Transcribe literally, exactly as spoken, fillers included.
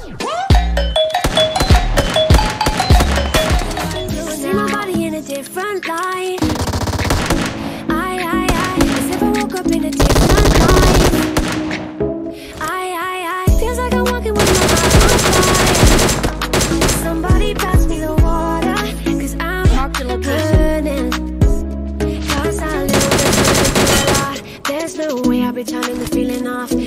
See my body in a different light. I, I, I, as if I woke up in a different life. I, I, I, feels like I'm walking with my heart on fire. Somebody pass me the water, cause I'm burning. Cause I live with a lot. There's no way I'll be turning the feeling off.